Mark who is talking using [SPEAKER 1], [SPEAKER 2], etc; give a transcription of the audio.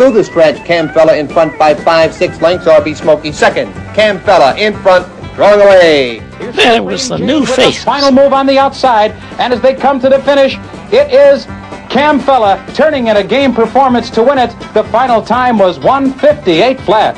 [SPEAKER 1] through the stretch. Camfella in front by 5-6 lengths. R.B. Smokey second. Camfella in front, drawing away.
[SPEAKER 2] That was the new face.
[SPEAKER 3] Final move on the outside, and as they come to the finish, it is Camfella turning in a game performance to win it. The final time was 1:58 flat.